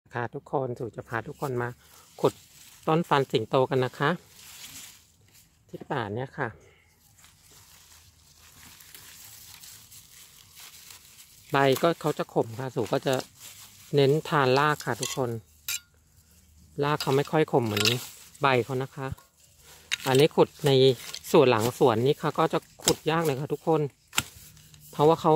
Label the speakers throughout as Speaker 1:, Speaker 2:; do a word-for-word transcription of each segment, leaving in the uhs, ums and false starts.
Speaker 1: ค่ะทุกคนสู่จะพาทุกคนมาขุดต้นฟันสิงโตกันนะคะ ที่ป่าเนี่ยค่ะใบก็เขาจะขมค่ะสู่ก็จะเน้นทานรากค่ะทุกคนรากเขาไม่ค่อยขมเหมือนใบเขานะคะ อันนี้ขุดในส่วนหลังสวนนี้ค่ะก็จะขุดยากเลยค่ะทุกคนเพราะว่าเขา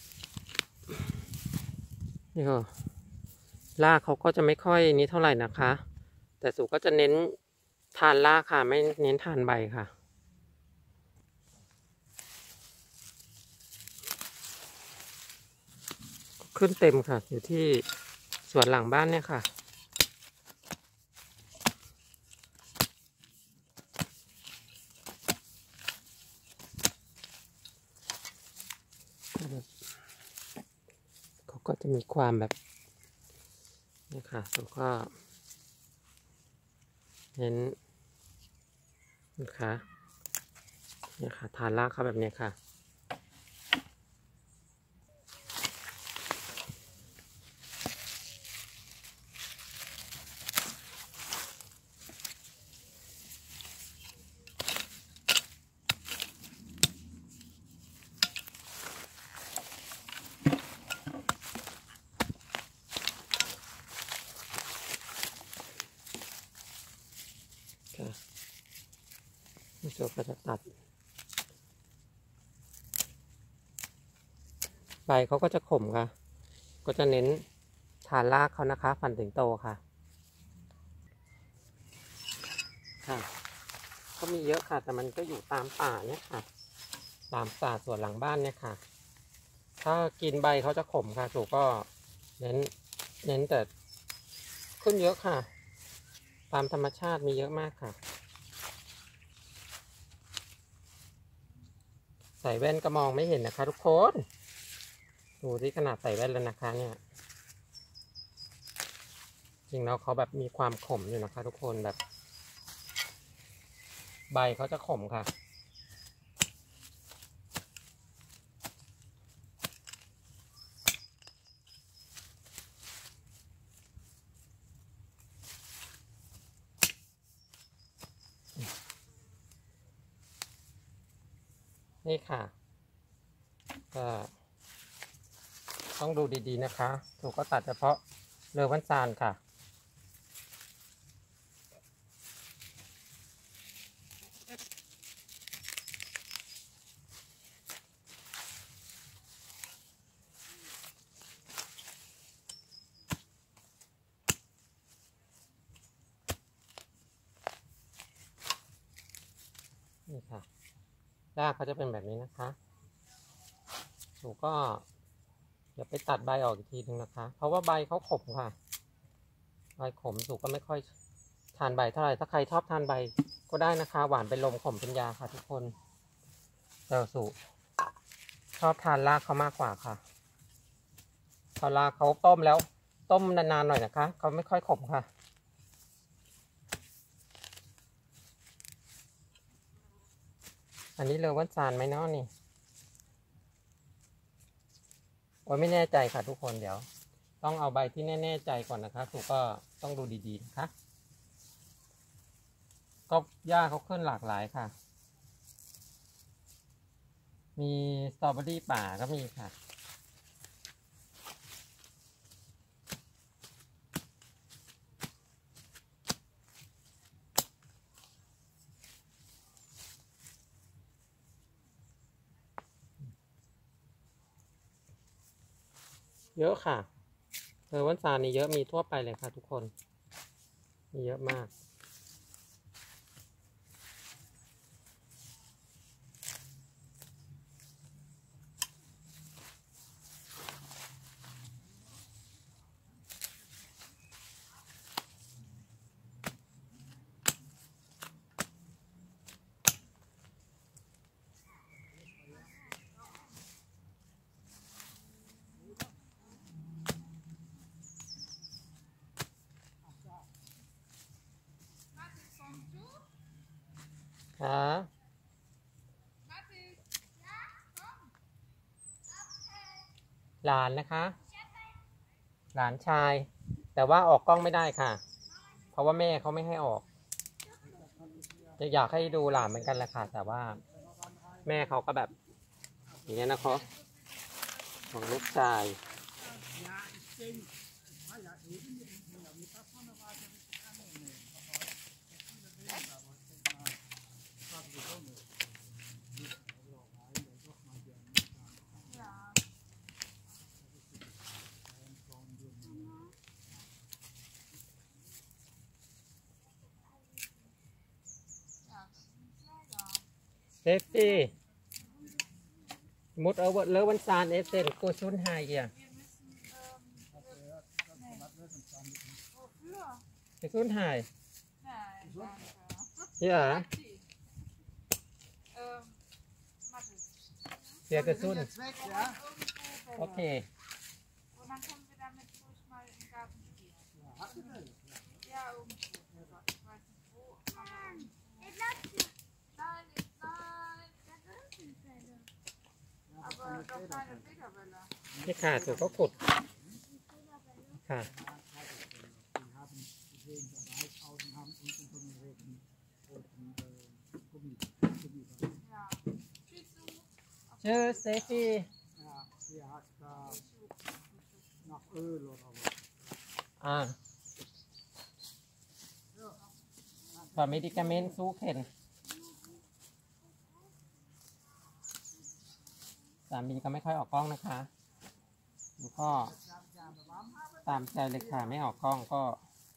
Speaker 1: นี่ค่ะรากเขาก็จะไม่ค่อยนี้เท่าไหร่นะคะแต่สู่ก็จะเน้นทานรากค่ะไม่เน้นทานใบค่ะขึ้นเต็มค่ะอยู่ที่สวนหลังบ้านเนี่ยค่ะเขาก็จะมีความแบบนี่ค่ะแล้วก็เน้นนะคะเนี่ยค่ะทานรากเขาแบบนี้ค่ะนี่โจก็จะตัดใบเขาก็จะขมค่ะก็จะเน้นทานรากเขานะคะฟันสิงโตค่ะค่ะก็มีเยอะค่ะแต่มันก็อยู่ตามป่าเนี่ยค่ะตามป่าสวนหลังบ้านเนี่ยค่ะถ้ากินใบเขาจะขมค่ะสูก็เน้นเน้นแต่ขึ้นเยอะค่ะตามธรรมชาติมีเยอะมากค่ะใส่แว่นก็มองไม่เห็นนะคะทุกคนดูที่ขนาดใส่แว่นแล้วนะคะเนี่ยจริงแล้วเขาแบบมีความขมอยู่นะคะทุกคนแบบใบเขาจะขมค่ะนี่ค่ะก็ต้องดูดีๆนะคะถูกก็ตัดเฉพาะเรือวันซานค่ะนี่ค่ะรากเขาจะเป็นแบบนี้นะคะถูกก็เดี๋ยวไปตัดใบออกอีกทีหนึ่งนะคะเพราะว่าใบเขาขมค่ะใบขมถูกก็ไม่ค่อยทานใบเท่าไหร่ถ้าใครชอบทานใบก็ได้นะคะหวานเป็นลมขมเป็นยาค่ะทุกคนแต่สูชอบทานรากเขามากกว่าค่ะพอรากเขาต้มแล้วต้มนานๆหน่อยนะคะเขาไม่ค่อยขมค่ะอันนี้เลอวันซานไหมเนาะนี่โอ้ยไม่แน่ใจค่ะทุกคนเดี๋ยวต้องเอาใบที่แน่ๆใจก่อนนะคะถูกก็ต้องดูดีๆนะคะก็หญ้าเขาขึ้นหลากหลายค่ะมีสตรอเบอรี่ป่าก็มีค่ะเยอะค่ะเลอวันซานนี่เยอะมีทั่วไปเลยค่ะทุกคนมีเยอะมากค่ะหลานนะคะหลานชายแต่ว่าออกกล้องไม่ได้ค่ะ เพราะว่าแม่เขาไม่ให้ออกจะอยากให้ดูหลานเหมือนกันแหละค่ะแต่ว่าแม่เขาก็แบบอย่างนี้นะครับของลูกชายเซฟตี้มุดเอาเลวันซานเอเซนกูชุนไฮเกียกูชุนไฮเยอะเสียกระสุนโอเคนี่ค่ะถูกเขาขุดค่ะชื่อเซฟี่อ่าฝ่าเมดิกาเมนซูเข็นสามีก็ไม่ค่อยออกกล้องนะคะแล้วก็ตามใจเลยค่ะไม่ออกกล้องก็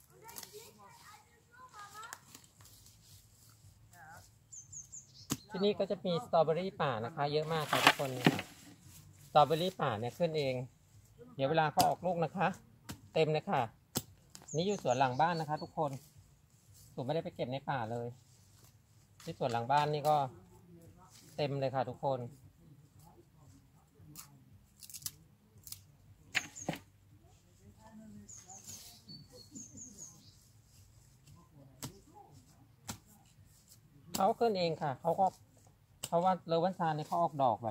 Speaker 1: ที่นี่ก็จะมีสตรอเบอรี่ป่านะคะเยอะมากค่ะทุกคนค่ะสตรอเบอรี่ป่าเนี่ยขึ้นเองเดี๋ยวเวลาเขาออกลูกนะคะเต็มเลยค่ะนี่อยู่สวนหลังบ้านนะคะทุกคนสูไม่ได้ไปเก็บในป่าเลยที่สวนหลังบ้านนี่ก็เต็มเลยค่ะทุกคนเขาขึ้นเองค่ะเขาก็เพราะว่าเลวันซานเนี่ยเขาออกดอกแบบ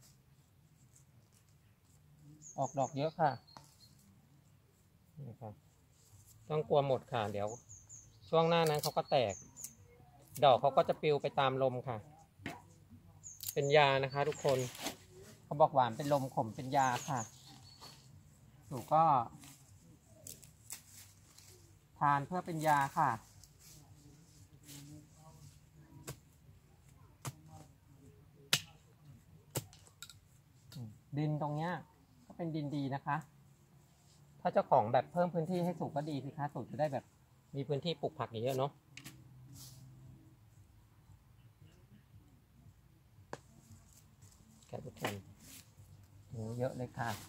Speaker 1: ออกดอกเยอะค่ะนี่ค่ะต้องกลัวหมดค่ะเดี๋ยวช่วงหน้านั้นเขาก็แตกดอกเขาก็จะปลิวไปตามลมค่ะเป็นยานะคะทุกคนเขาบอกหวานเป็นลมขมเป็นยาค่ะถูกก็ทานเพื่อเป็นยาค่ะดินตรงเนี้ยก็เป็นดินดีนะคะถ้าเจ้าของแบบเพิ่มพื้นที่ให้สูงก็ดีสิคะสูงจะได้แบบมีพื้นที่ปลูกผักเยอะเนาะแกทุกคนเยอะเลยค่ะ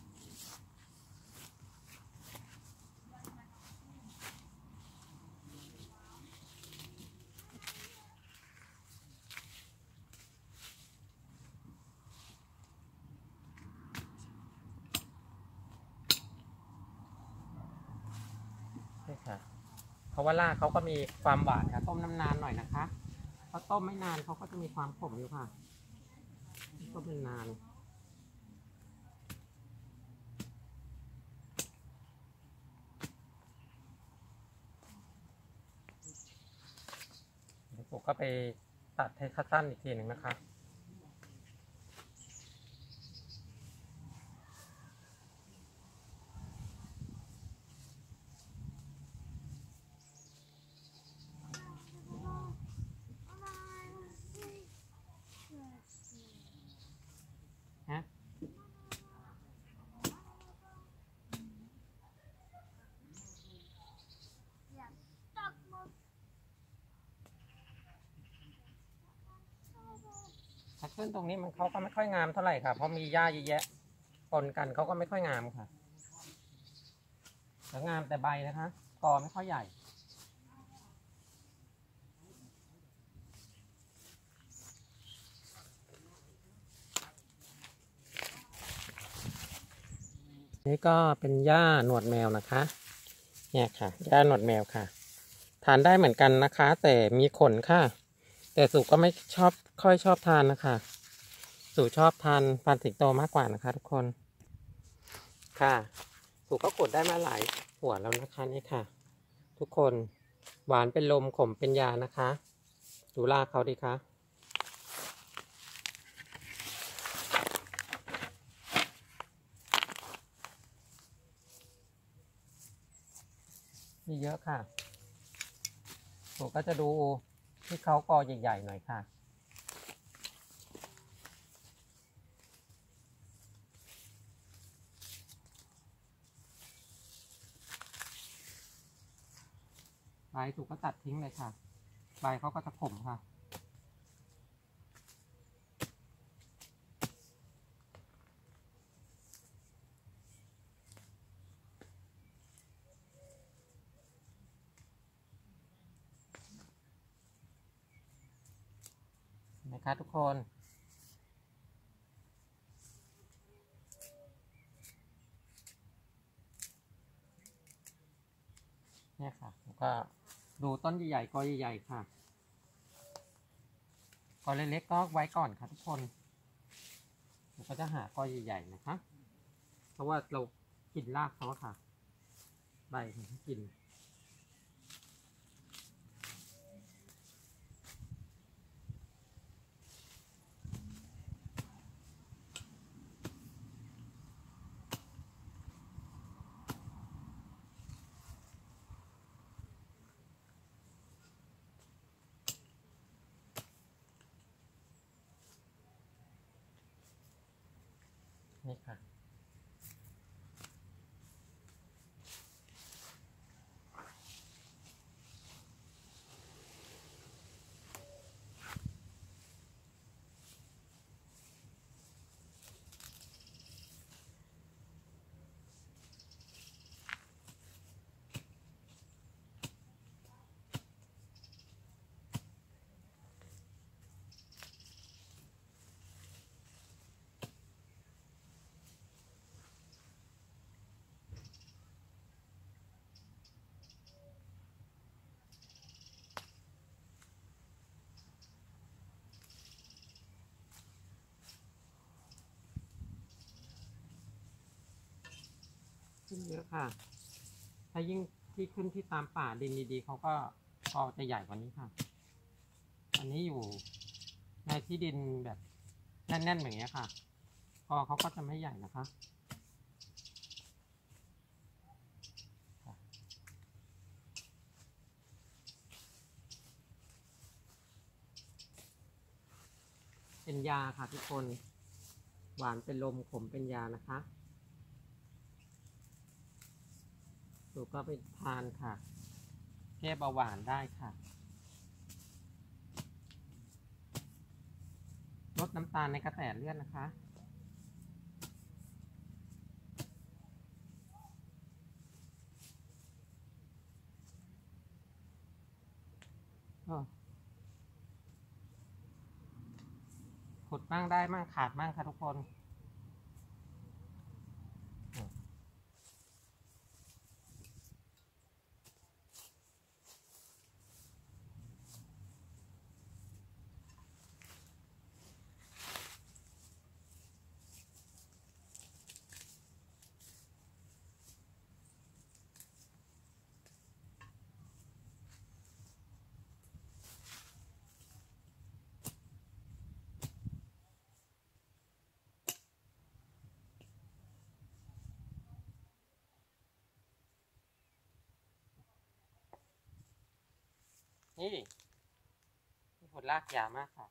Speaker 1: ค่ะเพราะว่ารากเขาก็มีความหวานค่ะต้มน้ำนานหน่อยนะคะเพราะต้มไม่นานเขาก็จะมีความขมอยู่ค่ะต้มนานเดี๋ยวผมก็ไปตัดให้คัดสั้นอีกทีหนึ่งนะคะถ้าขึ้นตรงนี้มันเขาก็ไม่ค่อยงามเท่าไหร่ค่ะเพราะมีหญ้าเยอะแยะปนกันเขาก็ไม่ค่อยงามค่ะแต่งามแต่ใบนะคะกอไม่ค่อยใหญ่นี่ก็เป็นหญ้าหนวดแมวนะคะเนี่ยค่ะหญ้าหนวดแมวค่ะทานได้เหมือนกันนะคะแต่มีขนค่ะแต่สุก็ไม่ชอบค่อยชอบทานนะคะสุชอบทานพันธุ์สิงโตมากกว่านะคะทุกคนค่ะสุก็ขุดได้มาหลายหัวแล้วนะคะนี่ค่ะทุกคนหวานเป็นลมขมเป็นยานะคะดูรากเขาดิคะมีเยอะค่ะผมก็จะดูที่เขากอใหญ่ๆหน่อยค่ะใบถูกก็ตัดทิ้งเลยค่ะใบเขาก็จะขมค่ะนะคะทุกคนเนี่ยค่ะแล้วก็ดูต้นใหญ่ๆกอใหญ่ๆค่ะกอเล็กๆก็ไว้ก่อนค่ะทุกคนเราก็จะหากอใหญ่ๆนะคะเพราะว่าเรากินรากเขาค่ะใบเขากินนี่ค่ะขึ้นเยอะค่ะถ้ายิ่งที่ขึ้นที่ตามป่าดินดีๆเขาก็ก็จะใหญ่กว่านี้ค่ะอันนี้อยู่ในที่ดินแบบแน่นๆอย่างเงี้ยค่ะก็เขาก็จะไม่ใหญ่นะคะเป็นยาค่ะทุกคนหวานเป็นลมขมเป็นยานะคะสูก็ไปทานค่ะแก้เบาหวานได้ค่ะลดน้ำตาลในกระแสเลือดนะคะขุดบ้างได้บ้างขาดบ้างค่ะทุกคนนี่ผลรากยาวมากค่ะ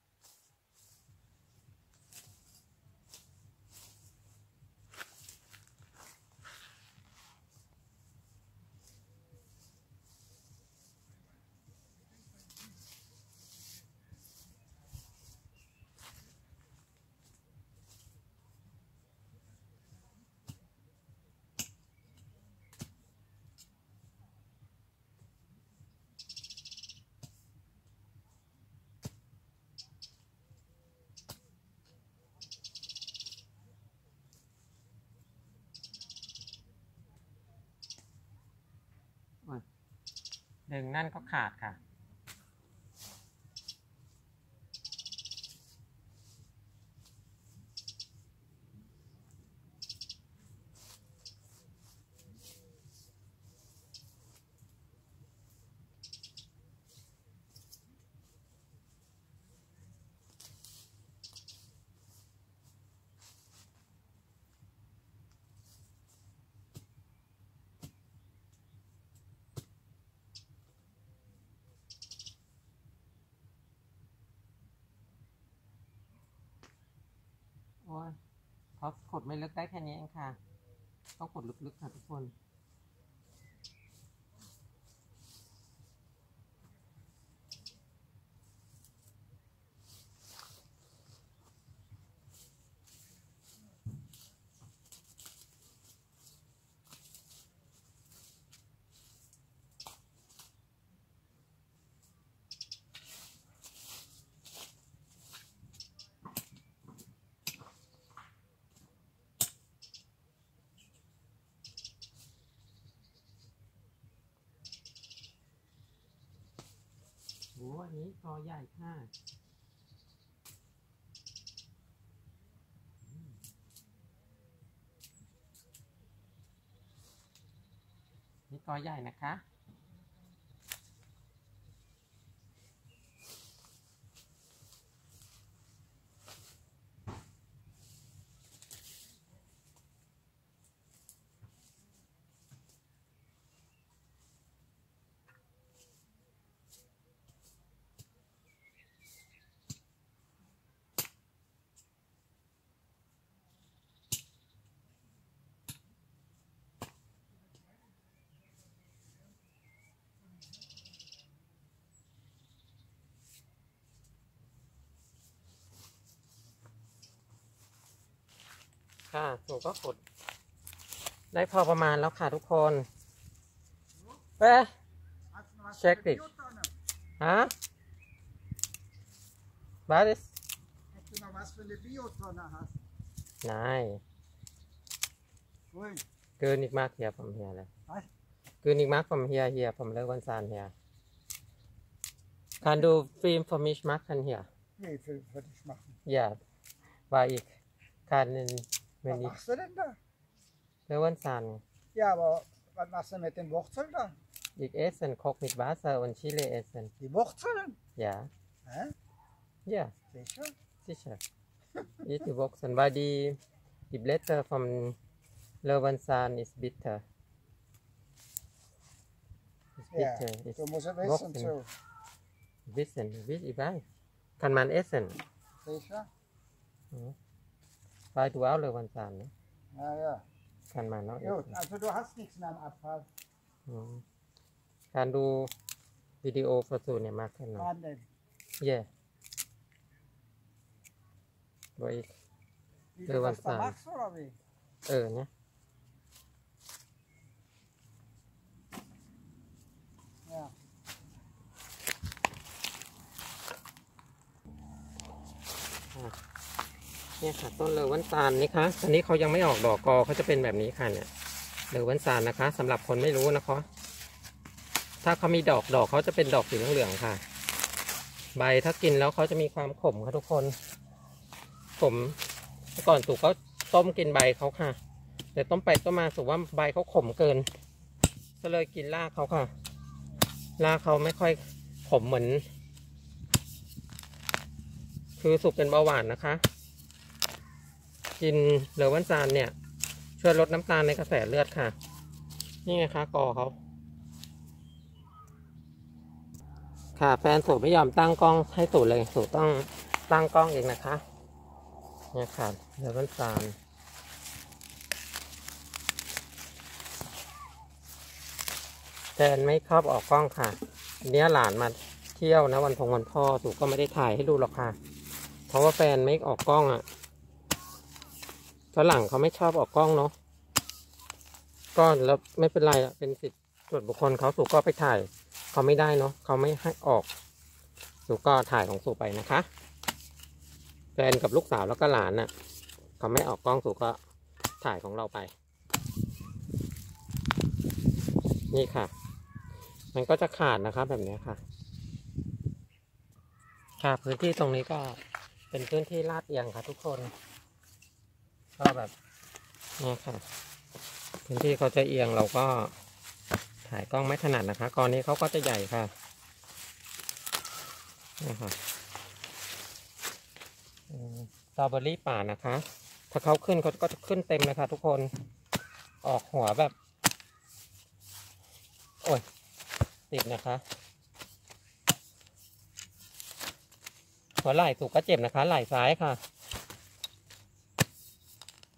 Speaker 1: ดึงนั่นก็ขาดค่ะเพราะขุดไม่ลึกได้แค่นี้เองค่ะต้องขุดลึกๆค่ะทุกคนโอ้อันนี้กอใหญ่ค่ะนี่กอใหญ่นะคะค่ะหนูก็ขุดได้พอประมาณแล้วค่ะทุกคนไปเช็คดิฮะบาริสนายเกินอีกมากเฮียผมเฮียเลยเกินอีกมากผมเฮียเฮียผมเลิกวันซานเฮียการดูฟิล์ม for mich machen hier
Speaker 2: Nee, für, für dich machen.
Speaker 1: Ja, weil ich kann, wenn
Speaker 2: Was
Speaker 1: ich
Speaker 2: machst du denn da?
Speaker 1: Löwenzahn.
Speaker 2: Ja, aber was machst du mit den Wurzeln da?
Speaker 1: Ich esse, koche mit Wasser und Chili essen.
Speaker 2: Die Wurzeln?
Speaker 1: Ja.
Speaker 2: Hä?
Speaker 1: Ja,
Speaker 2: Sicher?
Speaker 1: sicher. Ich die Wurzeln, weil die, die Blätter vom Löwenzahn ist bitter. Ist
Speaker 2: Ja,
Speaker 1: bitter. Ist
Speaker 2: du musst es wissen. So.
Speaker 1: Wissen, wie ich weiß. Kann man essen.
Speaker 2: Sicher?
Speaker 1: Ja. Weil du auch Löwenzahn, ne?
Speaker 2: Ja, ja.
Speaker 1: Kann man auch
Speaker 2: Gut,
Speaker 1: essen.
Speaker 2: also du hast nichts mehr am Abfall.
Speaker 1: การดูวิดีโอฟอร์ซูเนี่ยมากขึ้นหน่อย
Speaker 2: Wann denn?
Speaker 1: เย่ไว้
Speaker 2: Wie
Speaker 1: Ja,
Speaker 2: du
Speaker 1: was
Speaker 2: das da
Speaker 1: sagen.
Speaker 2: machst oder wie?
Speaker 1: เออเนี่ย
Speaker 2: Ja.
Speaker 1: เนี่ยค่ะต้นเลอวันซานนี่ค่ะอันนี้เขายังไม่ออกดอกกอเขาจะเป็นแบบนี้ค่ะเนี่ยเลอวันซานนะคะสำหรับคนไม่รู้นะคะถ้าเขามีดอกดอกเขาจะเป็นดอกสีเหลืองๆค่ะใบถ้ากินแล้วเขาจะมีความขมค่ะทุกคนขมก่อนสุกเขาต้มกินใบเขาค่ะแต่ต้มไปต้มมาสุกว่าใบเขาขมเกินก็เลยกินรากเขาค่ะรากเขาไม่ค่อยขมเหมือนคือสุกเป็นเบาหวานนะคะกินเลอวันซานเนี่ยช่วยลดน้ำตาลในกระแสเลือดค่ะนี่ไงคะกอเขาค่ะแฟนสูไม่ยอมตั้งกล้องให้สูเลยสูต้องตั้งกล้องเองนะคะเนี่ยค่ะเลอวันซานแฟนไม่ชอบออกกล้องค่ะเนี้ยหลานมาเที่ยวนะวันพงวันพ่อสูก็ไม่ได้ถ่ายให้ดูหรอกค่ะเพราะว่าแฟนไม่ออกกล้องอ่ะฝรั่งเขาไม่ชอบออกกล้องเนาะก็แล้วไม่เป็นไรอ่ะเป็นสิทธิ์ส่วนบุคคลเขาสูก็ไปถ่ายเขาไม่ได้เนาะเขาไม่ให้ออกสูก็ถ่ายของสูไปนะคะแฟนกับลูกสาวแล้วก็หลานน่ะเขาไม่ออกกล้องสูก็ถ่ายของเราไปนี่ค่ะมันก็จะขาดนะคะแบบนี้ค่ะค่ะพื้นที่ตรงนี้ก็เป็นพื้นที่ลาดเอียงค่ะทุกคนก็แบบนี่ค่ะพื้นที่เขาจะเอียงเราก็ถ่ายกล้องไม่ถนัดนะคะกรณีเขาก็จะใหญ่ค่ะนี่ค่ะสตรอเบอรี่ป่านะคะถ้าเขาขึ้นเขาก็จะขึ้นเต็มเลยค่ะทุกคนออกหัวแบบโอ้ยติดนะคะหัวไหล่ถูกก็เจ็บนะคะไหล่ซ้ายค่ะ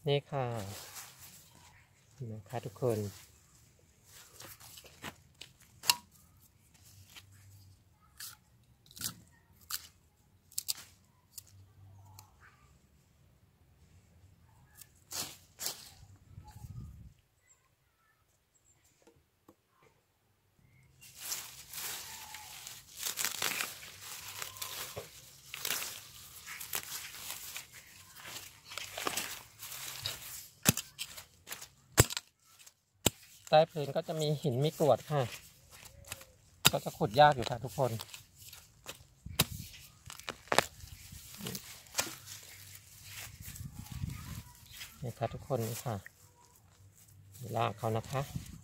Speaker 1: นี่ค่ะนะคะทุกคนใต้พื้นก็จะมีหินมีกรวดค่ะก็จะขุดยากอยู่ค่ะทุกคนนี่ค่ะทุกคนนี่ค่ะลากเขานะคะ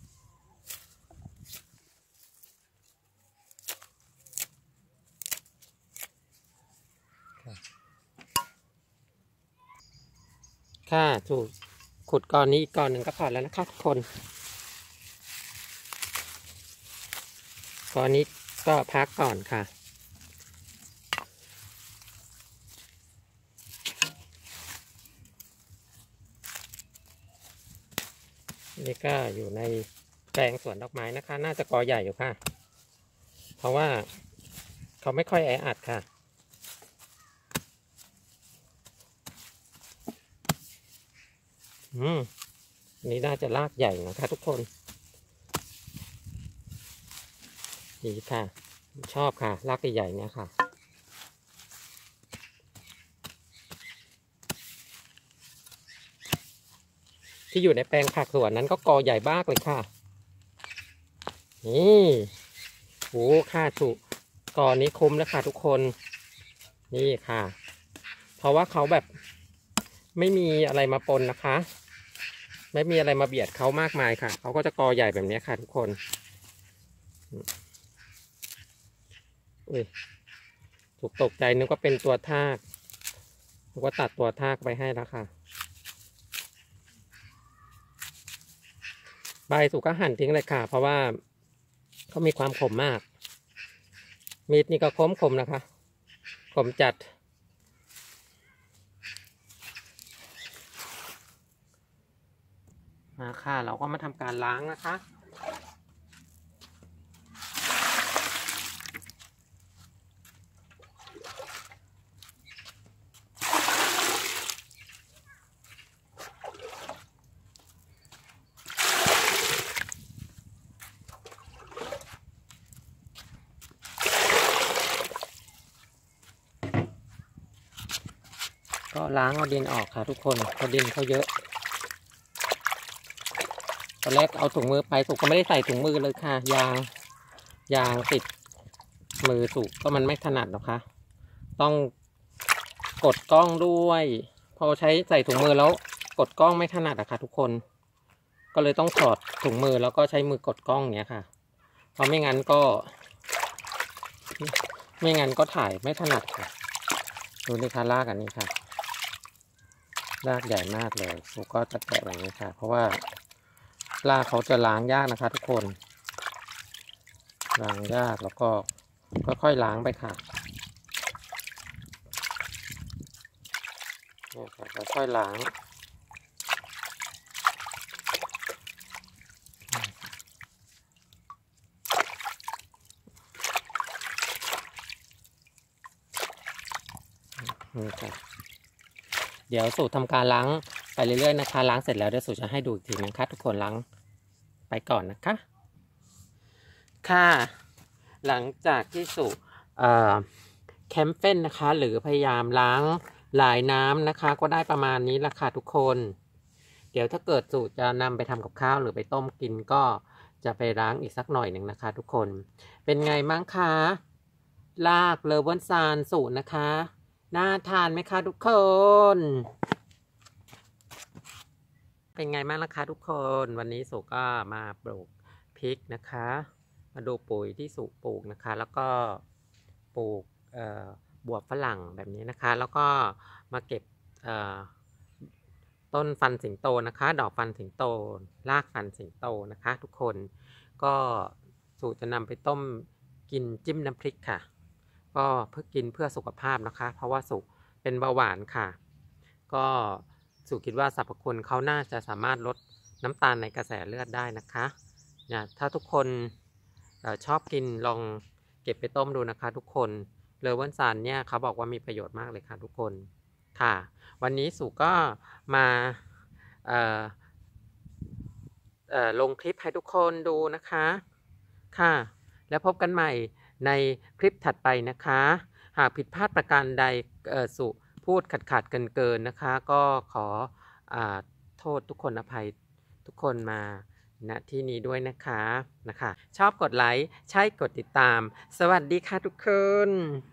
Speaker 1: ค่ะถูกขุดก้อนนี้อีกก้อนหนึ่งก็พอแล้วนะคะทุกคนก้อนนี้ก็พักก่อนค่ะนี่ก็อยู่ในแปลงสวนดอกไม้นะคะน่าจะกอใหญ่อยู่ค่ะเพราะว่าเขาไม่ค่อยแออัดค่ะอืมนี่น่าจะรากใหญ่นะคะทุกคนดีค่ะชอบค่ะรากใหญ่ๆเนี่ยค่ะที่อยู่ในแปลงผักสวนนั้นก็กอใหญ่มากเลยค่ะนี่โอ้ค่าถูกกอนี้คุ้มแล้วค่ะทุกคนนี่ค่ะเพราะว่าเขาแบบไม่มีอะไรมาปนนะคะไม่มีอะไรมาเบียดเขามากมายค่ะเขาก็จะกอใหญ่แบบนี้ค่ะทุกคนอุ้ยถูกตกใจนึกว่าเป็นตัวทากนึกว่าตัดตัวทากไปให้แล้วค่ะใบสุกก็หั่นทิ้งเลยค่ะเพราะว่าเขามีความขมมากมีดนี่ก็คมคมนะคะขมจัดมาค่ะเราก็มาทำการล้างนะคะก็ล้างเอาดินออกค่ะทุกคนเพราะดินเขาเยอะตอนแรกเอาถุงมือไปสุกก็ไม่ได้ใส่ถุงมือเลยค่ะยางยางติดมือสุกก็มันไม่ถนัดหรอกค่ะต้องกดกล้องด้วยพอใช้ใส่ถุงมือแล้วกดกล้องไม่ถนัดอะค่ะทุกคนก็เลยต้องถอดถุงมือแล้วก็ใช้มือกดกล้องเนี้ยค่ะเพราะไม่งั้นก็ไม่งั้นก็ถ่ายไม่ถนัดค่ะดูนี่ค่ะลากอันนี้ค่ะลากใหญ่มากเลยสุกก็จะแกะแบบนี้ค่ะเพราะว่าลากเขาจะล้างยากนะคะทุกคนล้างยากแล้วก็ค่อยๆล้างไปค่ะนี่ค่ะค่อยๆล้างนี่ค่ะเดี๋ยวสูตรทำการล้างไปเรื่อยๆนะคะล้างเสร็จแล้วเดี๋ยวสูตรจะให้ดูอีกทีนึงค่ะทุกคนล้างไปก่อนนะคะค่ะหลังจากที่สูตรแคมเฟนนะคะหรือพยายามล้างลายน้ำนะคะก็ได้ประมาณนี้ละค่ะทุกคนเดี๋ยวถ้าเกิดสูตรจะนำไปทำกับข้าวหรือไปต้มกินก็จะไปล้างอีกสักหน่อยหนึ่งนะคะทุกคนเป็นไงบ้างคะลากเลเวอร์ซานสูตรนะคะน่าทานไหมคะทุกคนเป็นไงบ้างล่ะคะทุกคนวันนี้สุก็มาปลูกพริกนะคะมาดูปุ๋ยที่สุปลูกนะคะแล้วก็ปลูกบวบฝรั่งแบบนี้นะคะแล้วก็มาเก็บต้นฟันสิงโตนะคะดอกฟันสิงโตรากฟันสิงโตนะคะทุกคนก็สูตรจะนำไปต้มกินจิ้มน้ำพริกค่ะก็เพื่อกินเพื่อสุขภาพนะคะเพราะว่าสุกเป็นเบาหวานค่ะก็สุคิดว่าสรรพคุณเขาน่าจะสามารถลดน้ำตาลในกระแสเลือดได้นะคะเนี่ยถ้าทุกคนเออชอบกินลองเก็บไปต้มดูนะคะทุกคนเลอเวนซันเนี่ยเขาบอกว่ามีประโยชน์มากเลยค่ะทุกคนค่ะวันนี้สุก็มาเอ่อเอ่อลงคลิปให้ทุกคนดูนะคะค่ะแล้วพบกันใหม่ในคลิปถัดไปนะคะหากผิดพลาดประการใดเอ่อสุพูดขัดขัดเกินเกินนะคะก็ขออ่าโทษทุกคนอภัยทุกคนมาณที่นี้ด้วยนะคะนะคะชอบกดไลค์ใช่กดติดตามสวัสดีค่ะทุกคน